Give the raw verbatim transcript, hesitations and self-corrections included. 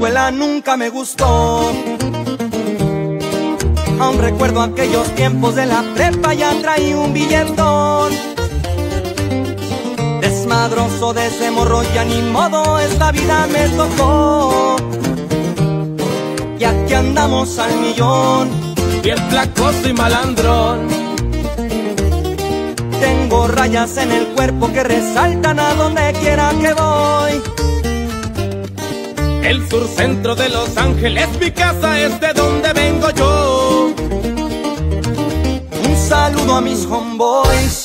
escuela nunca me gustó. Aún recuerdo aquellos tiempos de la prepa, ya traí un billetón. Desmadroso de ese morro, ya ni modo, esta vida me tocó. Y aquí andamos al millón, bien placoso y malandrón. Tengo rayas en el cuerpo que resaltan a donde quiera que voy. El sur centro de Los Ángeles, mi casa es de donde vengo yo. Un saludo a mis homeboys.